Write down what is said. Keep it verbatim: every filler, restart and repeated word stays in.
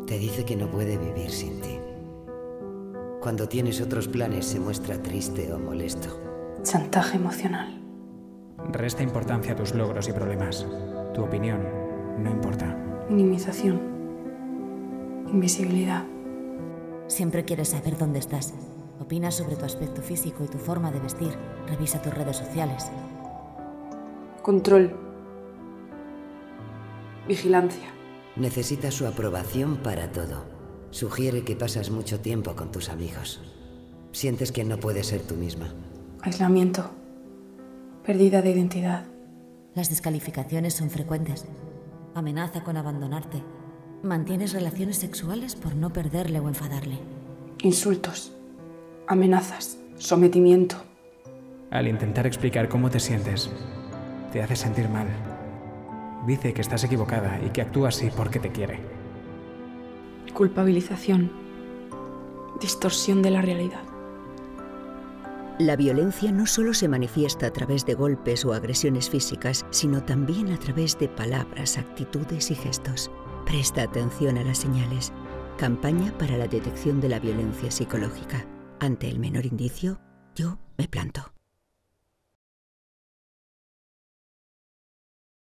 Te dice que no puede vivir sin ti. Cuando tienes otros planes se muestra triste o molesto. Chantaje emocional. Resta importancia a tus logros y problemas. Tu opinión no importa. Minimización. Invisibilidad. Siempre quieres saber dónde estás. Opinas sobre tu aspecto físico y tu forma de vestir. Revisa tus redes sociales. Control. Vigilancia. Necesita su aprobación para todo. Sugiere que pasas mucho tiempo con tus amigos. Sientes que no puedes ser tú misma. Aislamiento. Pérdida de identidad. Las descalificaciones son frecuentes. Amenaza con abandonarte. Mantienes relaciones sexuales por no perderle o enfadarle. Insultos. Amenazas. Sometimiento. Al intentar explicar cómo te sientes, te hace sentir mal. Dice que estás equivocada y que actúa así porque te quiere. Culpabilización. Distorsión de la realidad. La violencia no solo se manifiesta a través de golpes o agresiones físicas, sino también a través de palabras, actitudes y gestos. Presta atención a las señales. Campaña para la detección de la violencia psicológica. Ante el menor indicio, yo me planto.